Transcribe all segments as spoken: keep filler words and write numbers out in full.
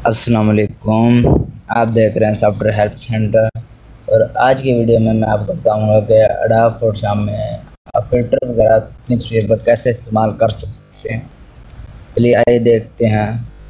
अस्सलाम वालेकुम। आप देख रहे हैं सॉफ्टवेयर हेल्प सेंटर और आज की वीडियो में मैं आपको बताऊंगा कि अडोब फोटोशॉप में आप फिल्टर वगैरह अपनी तस्वीर पर कैसे इस्तेमाल कर सकते हैं। चलिए आइए देखते हैं।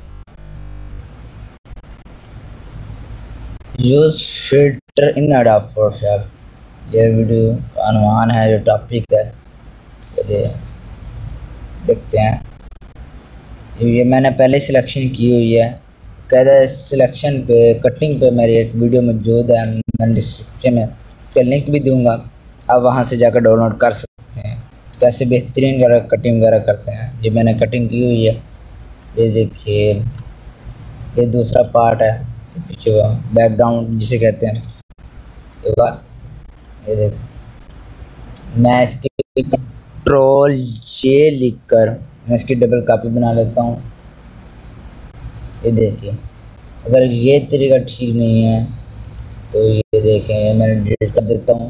Use filter in Adobe Photoshop, ये वीडियो का अनुमान है, जो टॉपिक है। चलिए देखते हैं। ये मैंने पहले सिलेक्शन की हुई है। कहता है सिलेक्शन पे कटिंग पे मेरी एक वीडियो मौजूद है, मैं डिस्क्रिप्शन में इसका लिंक भी दूंगा, आप वहां से जाकर डाउनलोड कर सकते हैं। कैसे बेहतरीन वगैरह कटिंग वगैरह करते हैं, ये मैंने कटिंग की हुई है। ये देखिए, ये दूसरा पार्ट है, पीछे बैकग्राउंड जिसे कहते हैं। ये देखिए, मैं इसकी कंट्रोल जे लिख कर मैं इसकी डबल कॉपी बना लेता हूँ। ये देखिए, अगर ये तरीका ठीक नहीं है तो ये देखें, ये मैंने डिलीट कर देता हूँ।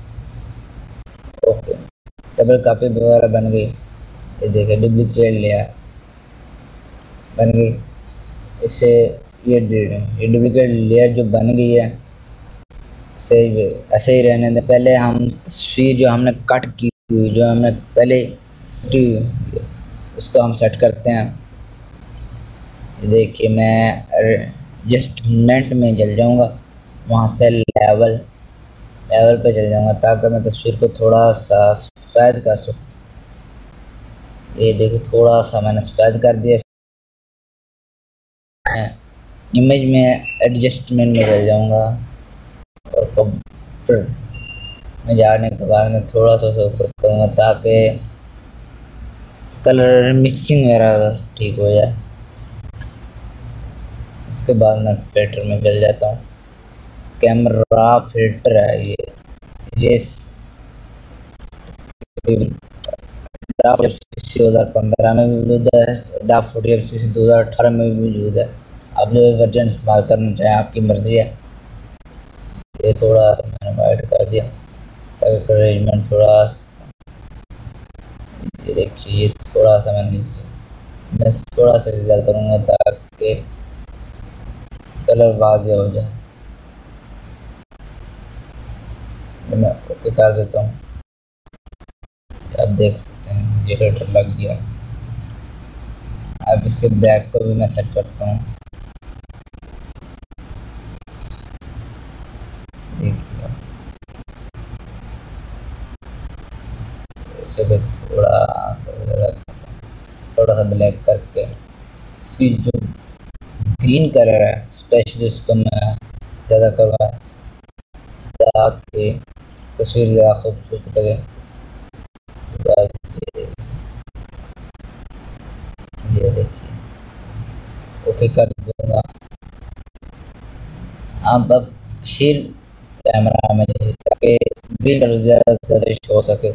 ओके, डबल कॉपी वगैरह बन गई। ये देखें, डुप्लीकेट लेयर बन गई। इससे ये ये डुप्लीकेट लेयर जो बन गई है, सही ऐसे ही रहने दें। पहले हम तस्वीर जो हमने कट की हुई, जो हमने पहले उसको हम सेट करते हैं। देखिए, मैं एडजस्टमेंट में चल जाऊंगा, वहाँ से लेवल लेवल पे चल जाऊंगा ताकि मैं तस्वीर को थोड़ा सा सफ़ेद कर सकूँ। ये देखिए, थोड़ा सा मैंने सफ़ेद कर दिया। इमेज में एडजस्टमेंट में चल जाऊंगा और फिर मैं जाने के बाद मैं थोड़ा सा ऊपर करूँगा ताकि कलर मिक्सिंग वगैरह ठीक हो जाए। इसके बाद मैं फिल्टर में चल जाता हूँ। कैमरा फिल्टर है ये ये दो हज़ार पंद्रह में भी मौजूद है, अडोब फोटो एफ सी दो हज़ार अठारह में भी मौजूद है। आप जो वर्जन इस्तेमाल करना चाहें आपकी मर्ज़ी है। ये थोड़ा सा मैंने वाइट कर दिया ताकि अरेंजमेंट थोड़ा, ये देखिए, ये थोड़ा सा मैंने मैं थोड़ा सा ज़्यादा करूँगा ताकि कलर वाज़ेह हो जाए। मैं ओके कर देता हूँ। आप देख सकते हैं ये फिल्टर लग गया। अब इसके बैक को भी मैं सेट करता हूँ। देखिए, इसे थोड़ा सा ज़्यादा थोड़ा सा ब्लैक करके इसकी जो ग्रीन कलर है स्पेशली उसको मैं ज़्यादा करूँगा ताकि तस्वीर ज़्यादा खूबसूरत लगे। ये देखिए, ओके कर दूँगा। अब अब फिर कैमरा में ताकि ग्रीन कलर ज़्यादा से ज़्यादा शो हो सके।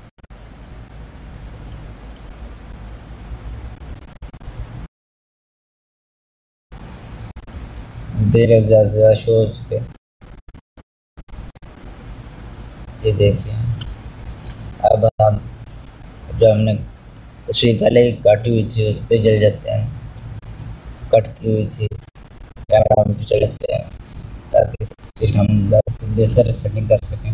ग्रीन ज़्यादा से ज़्यादा शो हो सके। ये देखिए, अब हम जो हमने तस्वीर पहले ही काटी हुई थी उस पर चल जाते हैं। कट की हुई थी कैमरा में चल जाते हैं ताकि इस तस्वीर हम बेहतर सेटिंग कर सकें।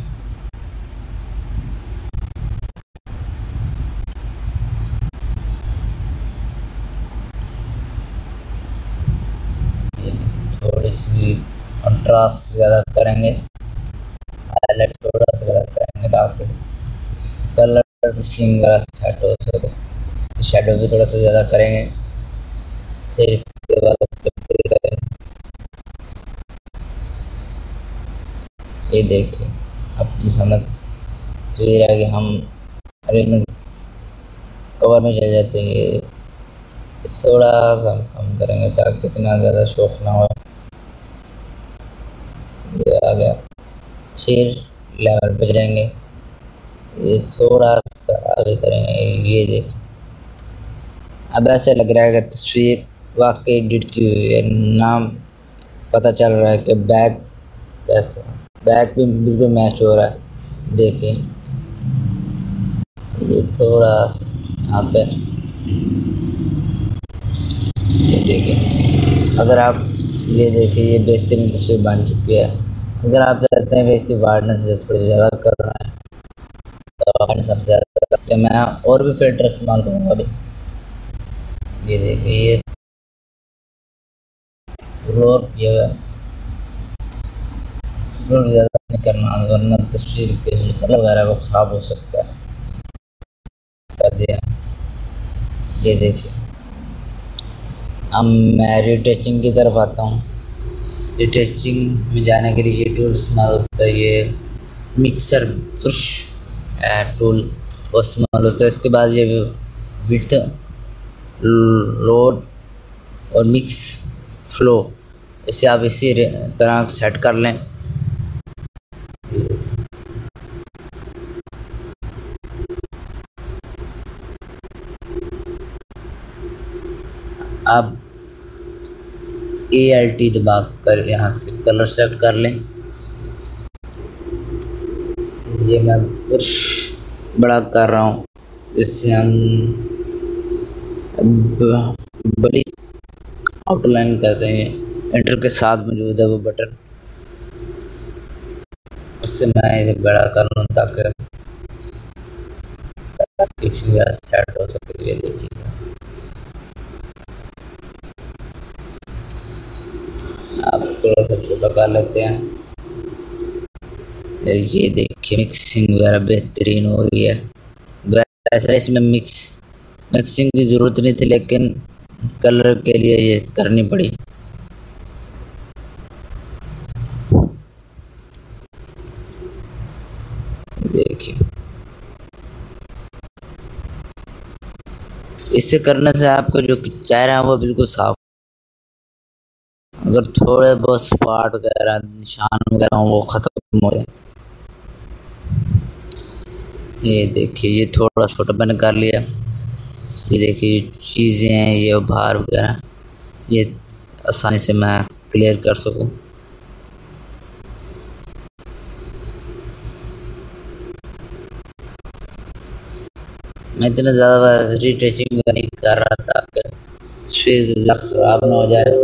थोड़ी सी कंट्रास्ट ज़्यादा करेंगे, हाईलाइट थोड़ा सा ज़्यादा करेंगे ताकि कलर मिक्सिंग वगैरह सेट हो सके। शेडो भी थोड़ा सा ज़्यादा करेंगे। फिर इसके बाद ये देखिए, अपनी समझ तस्वीर है कि हम अरेंजमेंट कवर में चले जाते हैं। ये थोड़ा सा हम कम करेंगे ताकि इतना ज़्यादा शौक ना हो। ये आ गया। फिर लेवल पे जाएंगे, ये थोड़ा सा आगे करेंगे। ये देखिए, अब ऐसे लग रहा है कि तस्वीर वाकई एडिट की हुई है। नाम पता चल रहा है कि बैक कैसे बैक भी बिल्कुल मैच हो रहा है। देखिए, ये थोड़ा सा यहाँ पे ये देखिए, अगर आप ये देखिए, ये बेहतरीन तस्वीर बन चुकी है। अगर आप चाहते हैं कि इसकी वाइडनेस से थोड़ी ज़्यादा करना है तो वाइडनेस सबसे ज़्यादा करते हैं। मैं और भी फिल्टर इस्तेमाल करूँगा अभी। ये देखिए, ये रोल किया हुआ है, रोल ज़्यादा नहीं करना वरना तस्वीर के कलर वगैरह को ख़राब हो सकता है। कर दिया। ये देखिए, अब मैं रिटचिंग की तरफ आता हूँ। रिटचिंग में जाने के लिए ये टूल इस्तेमाल होता है, ये मिक्सर ब्रश टूल वो इस्तेमाल होता है। इसके बाद ये विड्थ, लोड और मिक्स फ्लो, इसे आप इसी तरह सेट कर लें। अब ए एल टी दबा कर यहाँ से कलर सेट कर लें। ये मैं ब्रश बड़ा कर रहा हूँ, इससे हम बड़ी आउटलाइन करते हैं। एंटर के साथ मौजूद है वो बटन, उससे मैं इसे बड़ा कर लूँ ताकि मेरा सेट हो सके। ये देखिए, आप थोड़ा सा छोटा कर लेते हैं। ये देखिए, मिक्सिंग वगैरह बेहतरीन हो रही है। वैसे इसमें मिक्स मिक्सिंग की ज़रूरत नहीं थी, लेकिन कलर के लिए ये करनी पड़ी। देखिए, इससे करने से आपका जो चेहरा है वो बिल्कुल साफ। अगर थोड़े बहुत स्पॉट वगैरह निशान वगैरह वो ख़त्म हो जाए। ये देखिए, ये थोड़ा छोटा मैंने कर लिया। ये देखिए, चीज़ें हैं ये उभार वगैरह, ये आसानी से मैं क्लियर कर सकूं। मैं इतना ज़्यादा रिटचिंग नहीं कर रहा था कि तस्वीर ख़राब ना हो जाए।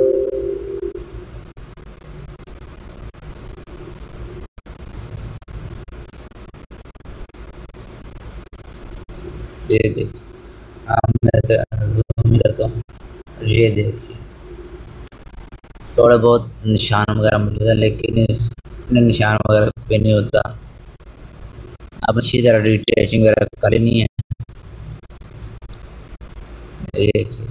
ये देखिए, हाँ मैं से जूम करता हूँ। ये देखिए, थोड़े बहुत निशान वगैरह मौजूद है, लेकिन इतने निशान वगैरह पे नहीं होता। अब अच्छी तरह रिटचिंग वगैरह करनी है। देखिए,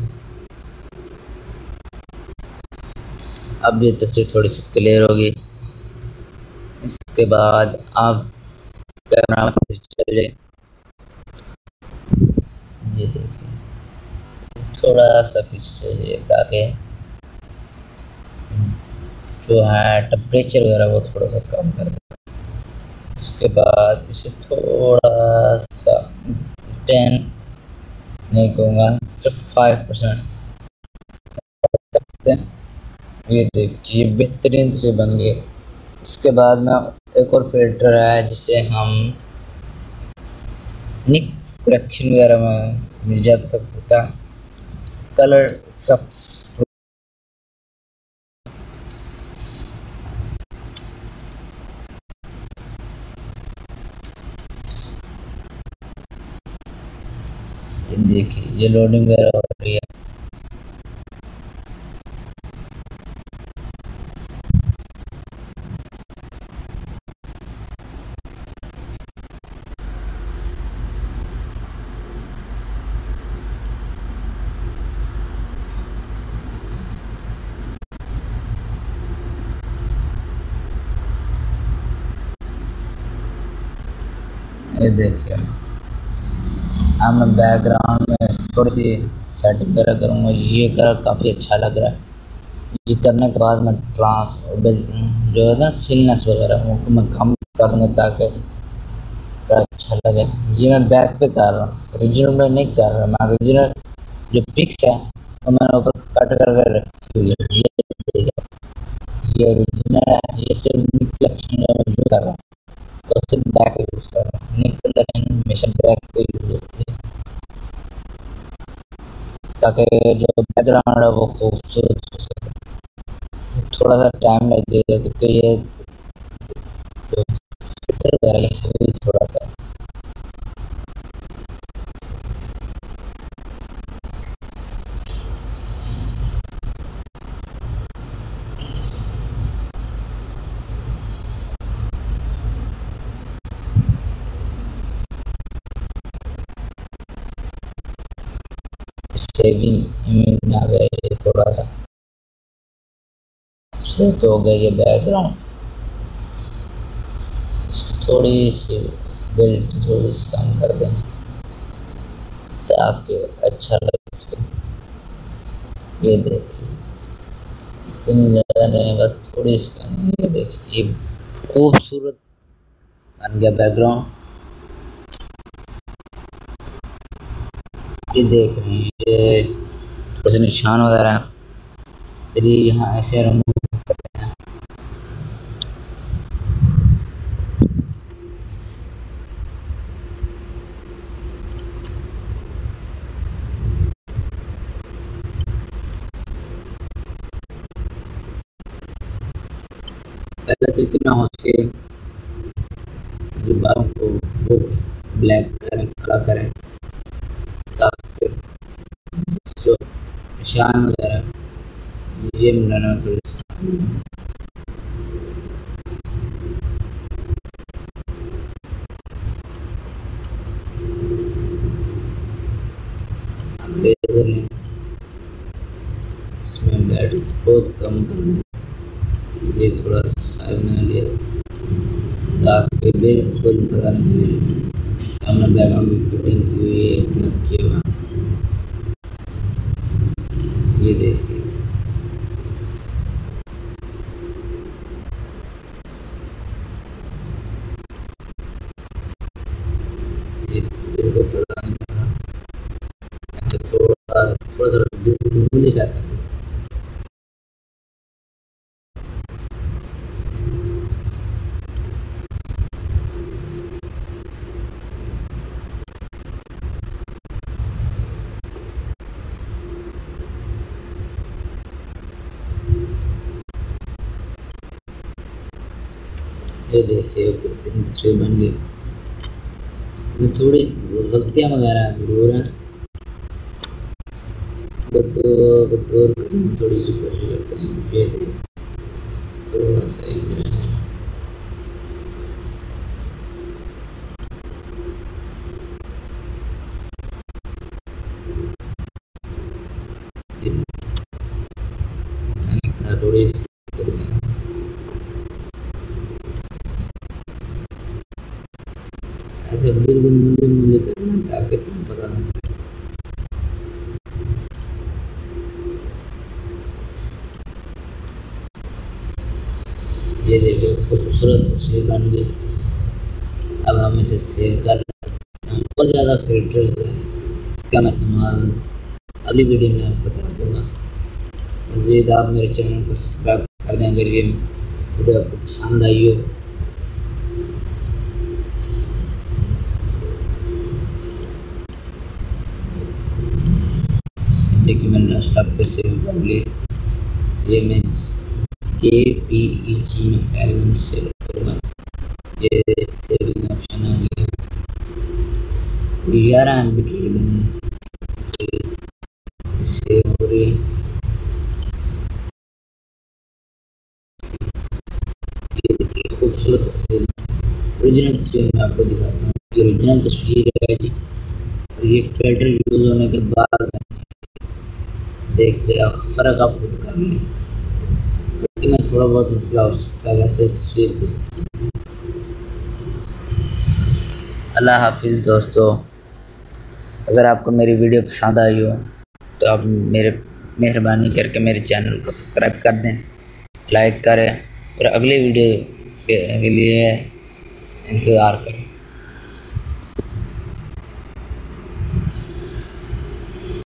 अब ये तस्वीर थोड़ी सी क्लियर होगी। इसके बाद आप कैमरा चले, ये देखिए, थोड़ा सा पीछे ताकि जो है टेम्परेचर वगैरह वो थोड़ा सा कम कर दें। उसके बाद इसे थोड़ा सा टेन नहीं कहूँगा, सिर्फ फाइव परसेंट। ये देखिए, बेहतरीन से बन गए। इसके बाद में एक और फिल्टर है जिसे हम निक करेक्शन वगैरह में मिल जा सकता है, कलर इफेक्ट्स। ये देखिए, ये लोडिंग वगैरह हो रही है। ये देखिए, अब मैं बैकग्राउंड में थोड़ी सी सेटिंग वगैरह करूँगा। ये कर काफ़ी अच्छा लग रहा है। ये करने के बाद मैं ट्रांस जो है ना फिलनेस वगैरह वो मैं कम कर दूँगा ताकि अच्छा लगे। ये मैं बैक पे कर रहा हूँ, ओरिजिनल में नहीं कर रहा। मैं ओरिजिनल जो पिक्स है वो मैंने ऊपर कट कर रखी हुई है। ये ये ओरिजिनल है, ये सिर्फ रिफ्लेक्शन में यूज़ कर रहा हूँ, तो सिर्फ बैक पे यूज़ कर रहा हूँ। निकल लाइन हमेशा बैक पे यूज़ होती है ताकि जो बैकग्राउंड है वो खूबसूरत हो सके। थोड़ा सा टाइम लगेगा क्योंकि ये तो फिल्टर वगैरह है थोड़ा सा। सेविंग इमेज आ गया ये थोड़ा सा खूबसूरत हो गया ये बैकग्राउंड। थोड़ी सी बेल्ट थोड़ी सी कम कर दें ताकि अच्छा लगे इसको। ये देखिए इतनी ज़्यादा नहीं, बस थोड़ी सी कम। ये देखिए ये खूबसूरत बन गया बैकग्राउंड। ये देख रहे हैं ये थोड़े से निशान वगैरह। चलिए यहाँ ऐसे रिमूव करते हैं। पहले तो इतना हो सके जो बालों को वो ब्लैक करें, काला करें ताकि जो निशान वगैरह ये मिलाना थोड़ी सी। इसमें बैटरी बहुत कम करना, ये थोड़ा सा साइज में लिया ताकि बिल्कुल पता नहीं चले हमने बैकग्राउंड की कटिंग की हुई है क्या किया हुआ। ये देखिए ये बिल्कुल पता नहीं चला, थोड़ा थोड़ा थोड़ा बिल्कुल ही ऐसा। ये देखिए कितनी तस्वीर बन गई। थोड़ी गलतियाँ वगैरह जरूर हैं तो दूर करने की थोड़ी सी कोशिश करते हैं। ये थोड़ा सा थोड़ी सी ऐसे बिल्कुल मुझे मुझे करना ताकि तुम पता नहीं चले। ये देखिए खूबसूरत तस्वीर बन गई। अब हम इसे सेव कर लेते हैं। और ज़्यादा फिल्टर्स हैं, इसका मैं इस्तेमाल अगली वीडियो में आपको बता दूँगा। मज़ीद आप मेरे चैनल को सब्सक्राइब कर दें अगर ये वीडियो आपको पसंद आई हो। देखिए मैंने रास्ता पे सेव कर लिया। ये मैं ए पी ई जी में फाइल सेव करूँगा। ये सेविंग ऑप्शन आ गया। ग्यारह एम बी की बनी सेव हो रही है। ये देखिए खूबसूरत तस्वीर, ओरिजिनल तस्वीर मैं आपको दिखाता हूँ। ये ओरिजिनल तस्वीर है जी। ये फिल्टर यूज़ होने के बाद देखते आप फ़र्क आप खुद कर लें, लेकिन थोड़ा बहुत मसला हो सकता है वैसे तस्वीर पे। अल्लाह हाफिज़ दोस्तों। अगर आपको मेरी वीडियो पसंद आई हो तो आप मेरे मेहरबानी करके मेरे चैनल को सब्सक्राइब कर दें, लाइक करें और अगले वीडियो के लिए इंतज़ार करें।